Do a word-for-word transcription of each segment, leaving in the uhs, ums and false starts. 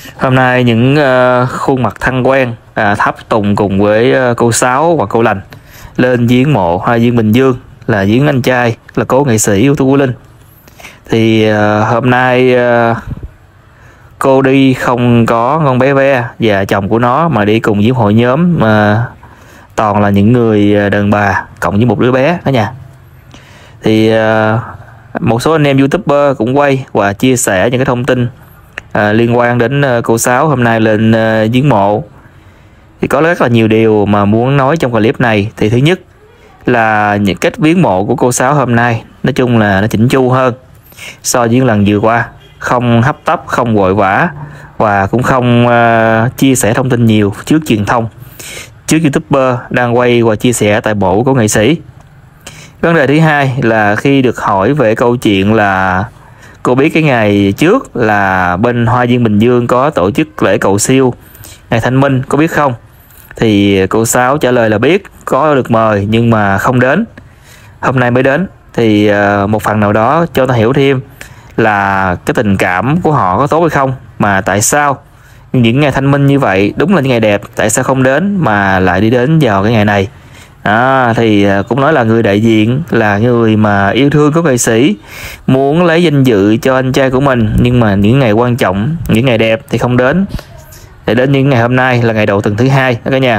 Hôm nay những uh, khuôn mặt thân quen uh, Tháp Tùng cùng với uh, cô Sáu và cô Lành lên viếng mộ Hoa Viên Bình Dương, là viếng anh trai là cố nghệ sĩ ưu tú Quốc Linh. Thì uh, hôm nay uh, cô đi không có con bé Ve và chồng của nó, mà đi cùng với hội nhóm mà toàn là những người đàn bà cộng với một đứa bé đó nha. Thì uh, một số anh em YouTuber cũng quay và chia sẻ những cái thông tin À, liên quan đến uh, cô Sáu hôm nay lên uh, viếng mộ. Thì có rất là nhiều điều mà muốn nói trong clip này. Thì thứ nhất là những cách viếng mộ của cô Sáu hôm nay nói chung là nó chỉnh chu hơn so với lần vừa qua, không hấp tấp, không vội vã và cũng không uh, chia sẻ thông tin nhiều trước truyền thông, trước YouTuber đang quay và chia sẻ tại mộ của nghệ sĩ. Vấn đề thứ hai là khi được hỏi về câu chuyện là cô biết cái ngày trước là bên Hoa Viên Bình Dương có tổ chức lễ cầu siêu ngày Thanh Minh, có biết không? Thì cô Sáu trả lời là biết, có được mời nhưng mà không đến, hôm nay mới đến. Thì uh, một phần nào đó cho ta hiểu thêm là cái tình cảm của họ có tốt hay không, mà tại sao những ngày Thanh Minh như vậy đúng là những ngày đẹp, tại sao không đến mà lại đi đến vào cái ngày này? À, thì cũng nói là người đại diện, là người mà yêu thương của nghệ sĩ, muốn lấy danh dự cho anh trai của mình, nhưng mà những ngày quan trọng, những ngày đẹp thì không đến, để đến những ngày hôm nay là ngày đầu tuần thứ hai đó cả nhà.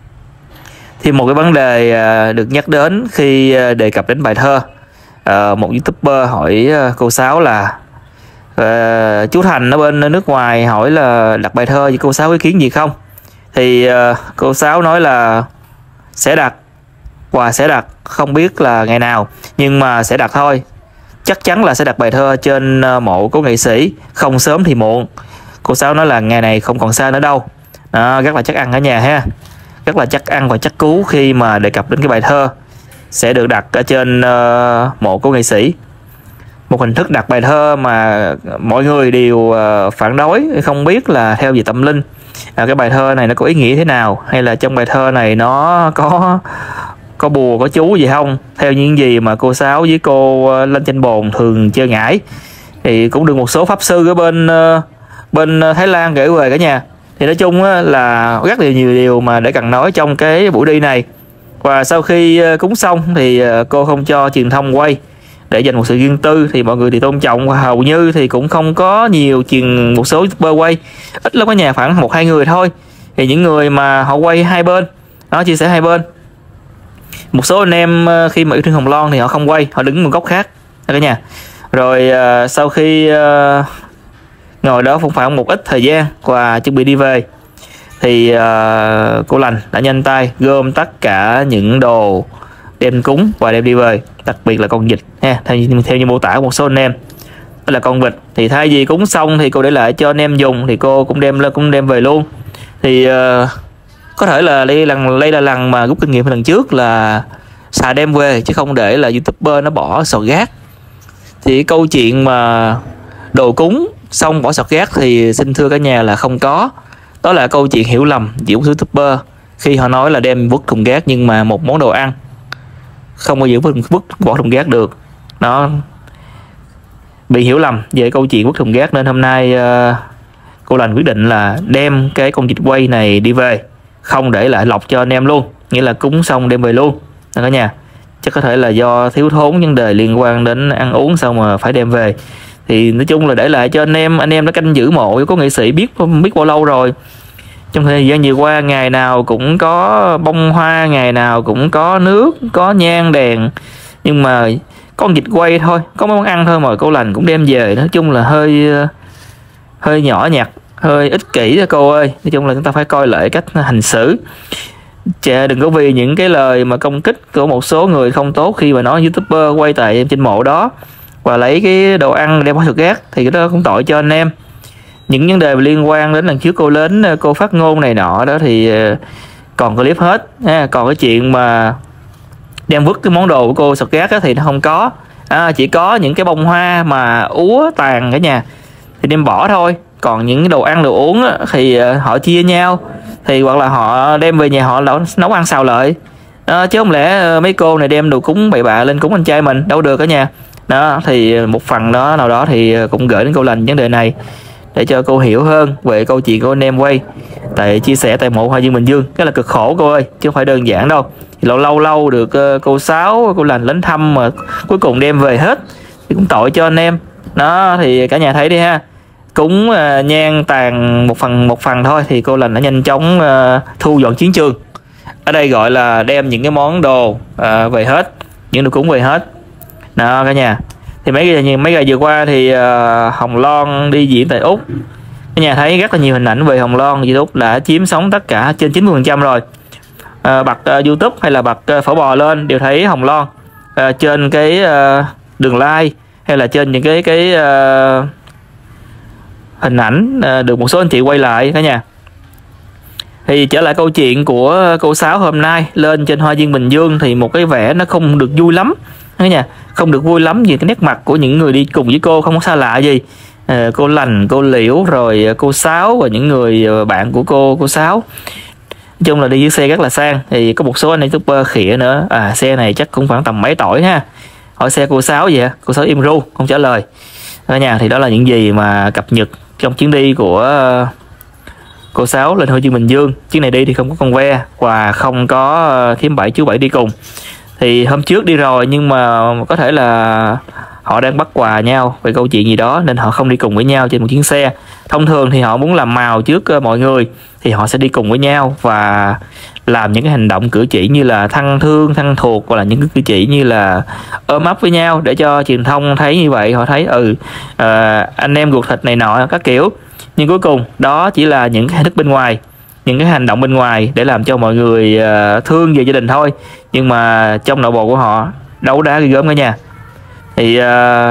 Thì một cái vấn đề được nhắc đến khi đề cập đến bài thơ, một YouTuber hỏi cô Sáu là uh, chú Thành ở bên nước ngoài hỏi là đặt bài thơ với cô Sáu ý kiến gì không? Thì uh, cô Sáu nói là sẽ đặt và sẽ đặt, không biết là ngày nào nhưng mà sẽ đặt thôi, chắc chắn là sẽ đặt bài thơ trên mộ của nghệ sĩ, không sớm thì muộn. Cô Sáu nói là ngày này không còn xa nữa đâu. Đó, rất là chắc ăn ở nhà ha, rất là chắc ăn và chắc cú khi mà đề cập đến cái bài thơ sẽ được đặt ở trên uh, mộ của nghệ sĩ. Một hình thức đặt bài thơ mà mọi người đều uh, phản đối, không biết là theo về tâm linh, à, cái bài thơ này nó có ý nghĩa thế nào, hay là trong bài thơ này nó có có bùa có chú gì không, theo những gì mà cô Sáu với cô lên trên bồn thường chơi ngải. Thì cũng được một số pháp sư ở bên uh, bên Thái Lan gửi về cả nhà. Thì nói chung là rất là nhiều điều mà để cần nói trong cái buổi đi này. Và sau khi cúng xong thì cô không cho truyền thông quay để dành một sự riêng tư, thì mọi người thì tôn trọng, và hầu như thì cũng không có nhiều truyền, một số YouTuber quay ít lắm ở nhà, khoảng một hai người thôi. Thì những người mà họ quay hai bên nó chia sẻ hai bên. Một số anh em khi mà yêu thương Hồng Loan thì họ không quay, họ đứng một góc khác cả nhà. Rồi uh, sau khi uh, ngồi đó cũng khoảng một ít thời gian và chuẩn bị đi về, thì uh, cô Lành đã nhanh tay gom tất cả những đồ đem cúng và đem đi về, đặc biệt là con vịt ha, theo, theo như mô tả của một số anh em, đó là con vịt. Thì thay vì cúng xong thì cô để lại cho anh em dùng, thì cô cũng đem lên cũng đem về luôn. Thì uh, có thể là đây lần đây là lần mà rút kinh nghiệm lần trước là xài đem về, chứ không để là YouTuber nó bỏ sọt rác. Thì câu chuyện mà đồ cúng xong bỏ sọt rác thì xin thưa cả nhà là không có. Đó là câu chuyện hiểu lầm giữa YouTuber khi họ nói là đem vứt thùng rác, nhưng mà một món đồ ăn không bao giờ vứt bỏ thùng rác được. Nó bị hiểu lầm về câu chuyện vứt thùng rác, nên hôm nay uh, cô Lành quyết định là đem cái con vịt quay này đi về, không để lại lọc cho anh em luôn, nghĩa là cúng xong đem về luôn đó cả nhà. Chắc có thể là do thiếu thốn vấn đề liên quan đến ăn uống xong mà phải đem về. Thì nói chung là để lại cho anh em, anh em đã canh giữ mộ của nghệ sĩ biết biết bao lâu rồi. Trong thời gian vừa qua ngày nào cũng có bông hoa, ngày nào cũng có nước, có nhang đèn, nhưng mà con vịt quay thôi, có món ăn thôi mà cô Lành cũng đem về. Nói chung là hơi hơi nhỏ nhặt, hơi ích kỷ đó cô ơi. Nói chung là chúng ta phải coi lại cách hành xử. Chà, đừng có vì những cái lời mà công kích của một số người không tốt khi mà nói YouTuber quay tại trên mộ đó và lấy cái đồ ăn đem qua sọt rác, thì cái đó cũng tội cho anh em. Những vấn đề liên quan đến lần trước cô đến cô phát ngôn này nọ đó thì còn clip hết ha. Còn cái chuyện mà đem vứt cái món đồ của cô sọt rác thì nó không có, à, chỉ có những cái bông hoa mà úa tàn cả nhà thì đem bỏ thôi. Còn những cái đồ ăn đồ uống á, thì họ chia nhau, thì hoặc là họ đem về nhà họ nấu ăn xào lợi đó, chứ không lẽ mấy cô này đem đồ cúng bậy bạ lên cúng anh trai mình đâu được cả nhà. Đó thì một phần đó nào đó thì cũng gửi đến cô Lành vấn đề này để cho cô hiểu hơn về câu chuyện của anh em quay tại chia sẻ tại mộ Hoa Dương Bình Dương. Cái là cực khổ cô ơi, chứ không phải đơn giản đâu. Thì lâu lâu lâu được uh, cô Sáu, cô Lành đến thăm mà cuối cùng đem về hết thì cũng tội cho anh em. Đó thì cả nhà thấy đi ha. Cúng uh, nhang tàn một phần một phần thôi thì cô Lành đã nhanh chóng uh, thu dọn chiến trường. Ở đây gọi là đem những cái món đồ uh, về hết, những đồ cúng về hết. Đó cả nhà. Thì mấy ngày mấy ngày vừa qua thì uh, Hồng Loan đi diễn tại Úc. Cả nhà thấy rất là nhiều hình ảnh về Hồng Loan ở Úc đã chiếm sóng tất cả trên chín mươi phần trăm rồi. Uh, bật uh, YouTube hay là bật uh, phở bò lên đều thấy Hồng Loan uh, trên cái uh, đường like hay là trên những cái cái uh, hình ảnh uh, được một số anh chị quay lại cả nhà. Thì trở lại câu chuyện của cô Sáu hôm nay lên trên Hoa Dương Bình Dương thì một cái vẻ nó không được vui lắm cả nhà, không được vui lắm vì cái nét mặt của những người đi cùng với cô không có xa lạ gì. À, cô Lành, cô Liễu rồi cô Sáu và những người bạn của cô cô Sáu. Nói chung là đi với xe rất là sang. Thì có một số anh youtuber khịa nữa. À xe này chắc cũng khoảng tầm mấy tuổi ha. Hỏi xe cô Sáu vậy, cô Sáu im ru không trả lời. Cả nhà thì đó là những gì mà cập nhật trong chuyến đi của cô Sáu lên Hoa Dương Bình Dương. Chuyến này đi thì không có con ve và không có thím Bảy chú Bảy đi cùng. Thì hôm trước đi rồi nhưng mà có thể là họ đang bắt quà nhau về câu chuyện gì đó nên họ không đi cùng với nhau trên một chuyến xe. Thông thường thì họ muốn làm màu trước mọi người thì họ sẽ đi cùng với nhau và làm những cái hành động cử chỉ như là thân thương, thân thuộc, hoặc là những cái cử chỉ như là ôm ấp với nhau để cho truyền thông thấy như vậy, họ thấy ừ à, anh em ruột thịt này nọ các kiểu. Nhưng cuối cùng đó chỉ là những cái hình thức bên ngoài, những cái hành động bên ngoài để làm cho mọi người uh, thương về gia đình thôi. Nhưng mà trong nội bộ của họ đấu đá ghi gớm cả nhà. Thì uh,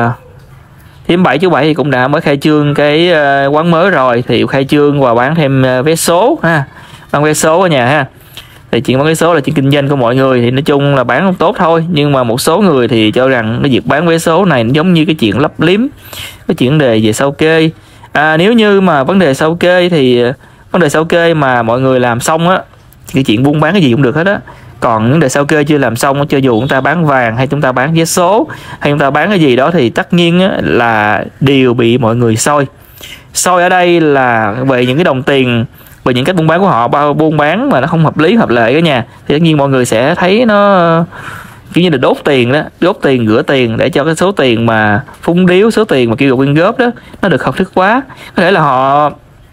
thím Bảy chú Bảy thì cũng đã mới khai trương cái uh, quán mới rồi, thì khai trương và bán thêm uh, vé số ha, bán vé số ở nhà ha. Thì chuyện bán vé số là chuyện kinh doanh của mọi người, thì nói chung là bán không tốt thôi. Nhưng mà một số người thì cho rằng cái việc bán vé số này nó giống như cái chuyện lấp liếm cái chuyện đề về sao kê. À, nếu như mà vấn đề sao kê thì vấn đề sao kê mà mọi người làm xong á thì cái chuyện buôn bán cái gì cũng được hết á. Còn vấn đề sao kê chưa làm xong, cho dù chúng ta bán vàng hay chúng ta bán vé số hay chúng ta bán cái gì đó thì tất nhiên á, là đều bị mọi người soi. Soi ở đây là về những cái đồng tiền, về những cách buôn bán của họ, bao buôn bán mà nó không hợp lý hợp lệ cả nhà, thì tất nhiên mọi người sẽ thấy nó kiểu như là đốt tiền đó, đốt tiền rửa tiền để cho cái số tiền mà phúng điếu, số tiền mà kêu gọi quyên góp đó nó được hợp thức quá. Có thể là họ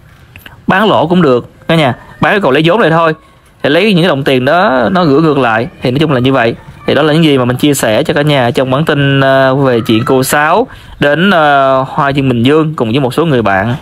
bán lỗ cũng được cả nhà, bán còn lấy vốn lại thôi, thì lấy những cái đồng tiền đó nó gửi ngược lại. Thì nói chung là như vậy. Thì đó là những gì mà mình chia sẻ cho cả nhà trong bản tin về chuyện cô Sáu đến Hoa Dương Bình Dương cùng với một số người bạn.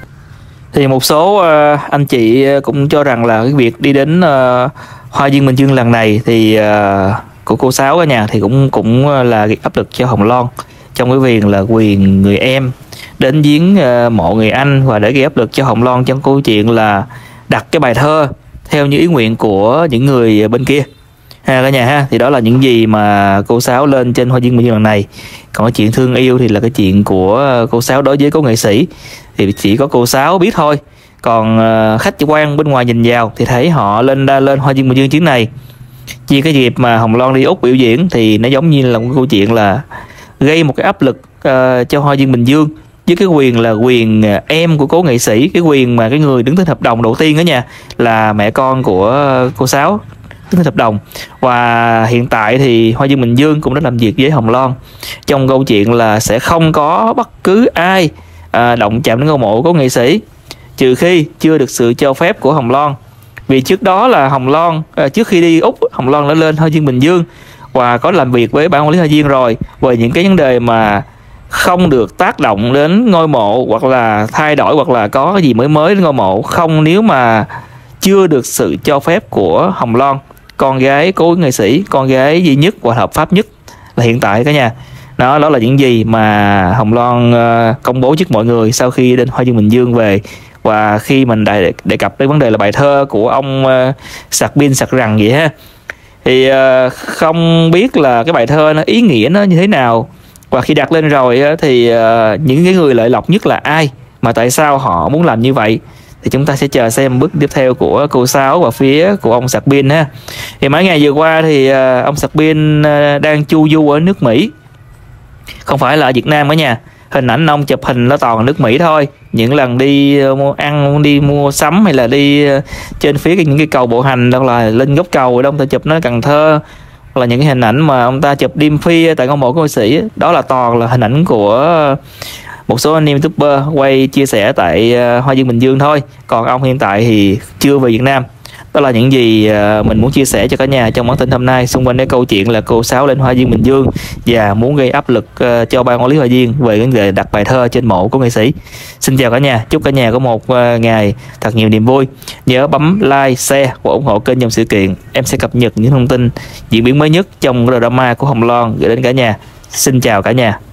Thì một số anh chị cũng cho rằng là cái việc đi đến Hoa Dương Bình Dương lần này thì của cô Sáu cả nhà thì cũng cũng là gây áp lực cho Hồng Loan trong cái việc là quyền người em đến viếng mộ người anh, và để gây áp lực cho Hồng Loan trong câu chuyện là đặt cái bài thơ theo như ý nguyện của những người bên kia ha cả nhà ha. Thì đó là những gì mà cô Sáu lên trên Hoa Dương Bình Dương lần này. Còn cái chuyện thương yêu thì là cái chuyện của cô Sáu đối với cố nghệ sĩ thì chỉ có cô Sáu biết thôi. Còn khách quan bên ngoài nhìn vào thì thấy họ lên đa lên Hoa Dương Bình Dương chuyến này. Chia cái dịp mà Hồng Loan đi Úc biểu diễn thì nó giống như là một câu chuyện là gây một cái áp lực uh, cho Hoa Dương Bình Dương, với cái quyền là quyền em của cố nghệ sĩ, cái quyền mà cái người đứng tên hợp đồng đầu tiên đó nha là mẹ con của cô Sáu đứng tên hợp đồng. Và hiện tại thì Hoa Dương Bình Dương cũng đã làm việc với Hồng Loan trong câu chuyện là sẽ không có bất cứ ai à, động chạm đến ngôi mộ cố nghệ sĩ trừ khi chưa được sự cho phép của Hồng Loan. Vì trước đó là Hồng Loan à, trước khi đi Úc, Hồng Loan đã lên Hoa Dương Bình Dương và có làm việc với ban quản lý Hoa Dương rồi về những cái vấn đề mà không được tác động đến ngôi mộ hoặc là thay đổi hoặc là có cái gì mới mới đến ngôi mộ không nếu mà chưa được sự cho phép của Hồng Loan, con gái cố nghệ sĩ, con gái duy nhất và hợp pháp nhất là hiện tại cả nhà. Đó, đó là những gì mà Hồng Loan uh, công bố trước mọi người sau khi đến Hoa Dương Bình Dương về. Và khi mình đề, đề cập đến vấn đề là bài thơ của ông uh, sạc pin sạc rằng vậy ha, thì uh, không biết là cái bài thơ nó ý nghĩa nó như thế nào, và khi đặt lên rồi uh, thì uh, những cái người lợi lộc nhất là ai, mà tại sao họ muốn làm như vậy, thì chúng ta sẽ chờ xem bước tiếp theo của cô Sáu và phía của ông sạc pin ha. Thì mấy ngày vừa qua thì uh, ông sạc pin uh, đang chu du ở nước Mỹ, không phải là ở Việt Nam cả nhà. hình ảnh ông chụp hình nó toàn nước Mỹ thôi. Những lần đi mua ăn, đi mua sắm hay là đi trên phía những cái cầu bộ hành, hoặc là lên góc cầu đó ông ta chụp nó Cần Thơ, hoặc là những cái hình ảnh mà ông ta chụp đêm khuya tại ngôi mộ của nghệ sĩ, đó là toàn là hình ảnh của một số anh em youtuber quay chia sẻ tại Hoa Dương Bình Dương thôi. Còn ông hiện tại thì chưa về Việt Nam. Đó là những gì mình muốn chia sẻ cho cả nhà trong bản tin hôm nay xung quanh cái câu chuyện là cô Sáu lên Hoa Dương Bình Dương và muốn gây áp lực cho ban quản lý Hoa Dương về vấn đề đặt bài thơ trên mộ của nghệ sĩ. Xin chào cả nhà, chúc cả nhà có một ngày thật nhiều niềm vui. Nhớ bấm like, share và ủng hộ kênh Dòng Sự Kiện. Em sẽ cập nhật những thông tin diễn biến mới nhất trong drama của Hồng Loan gửi đến cả nhà. Xin chào cả nhà.